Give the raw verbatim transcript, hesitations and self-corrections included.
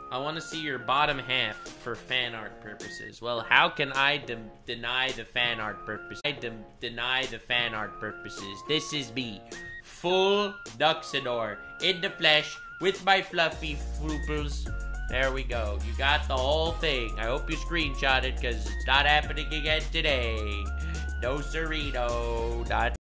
I want to see your bottom half for fan art purposes. Well, how can I de deny the fan art purpose? I de deny the fan art purposes. This is me, full nuxanor, in the flesh, with my fluffy flooples. There we go. You got the whole thing. I hope you screenshot it, because it's not happening again today. No sireno. Not